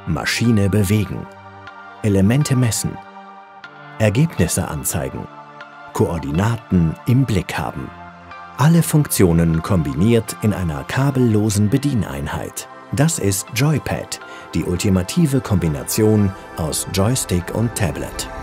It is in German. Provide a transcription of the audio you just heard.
Maschine bewegen, Elemente messen, Ergebnisse anzeigen, Koordinaten im Blick haben. Alle Funktionen kombiniert in einer kabellosen Bedieneinheit. Das ist Joypad, die ultimative Kombination aus Joystick und Tablet.